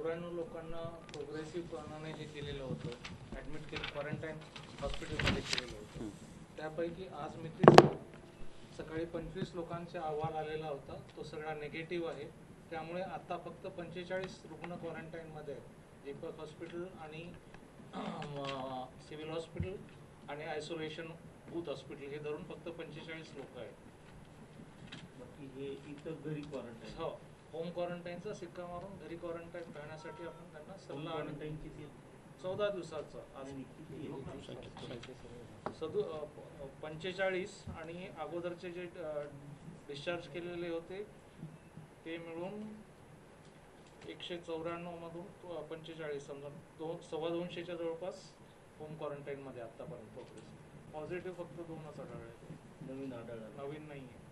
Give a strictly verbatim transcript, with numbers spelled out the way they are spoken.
चौऱ्याण्णव लोकांना प्रोग्रेसिव्ह प्रमाणे हे केलेलं होतं, ॲडमिट केलं, क्वारंटाईन हॉस्पिटलमध्ये केलेलं होतं. त्यापैकी आज मितीस सकाळी पंचवीस लोकांचा अहवाल आलेला होता, तो सगळा निगेटिव्ह आहे. त्यामुळे आता फक्त पंचेचाळीस रुग्ण क्वारंटाईनमध्ये आहेत. दीपक हॉस्पिटल आणि सिव्हिल हॉस्पिटल आणि आयसोलेशन बूथ हॉस्पिटल हे धरून फक्त पंचेचाळीस लोक आहेत. बाकी हे इतर घरी क्वारंटाईन, हो, होम क्वारंटाईनचा सिक्का मारून घरी क्वारंटाईन करण्यासाठी आपण त्यांना सल्ला. क्वारंटाईन किती चौदा दिवसाचा आज सदु पंचेचाळीस आणि अगोदरचे जे डिस्चार्ज केलेले होते ते मिळून एकशे चौऱ्याण्णव मधून पंचेचाळीस समजा दोन सव्वा दोनशेच्या जवळपास होम क्वारंटाईनमध्ये आतापर्यंत प्रोग्रेस. पॉझिटिव्ह फक्त दोनच आढळले, नवीन आढळला, नवीन नाही आहे.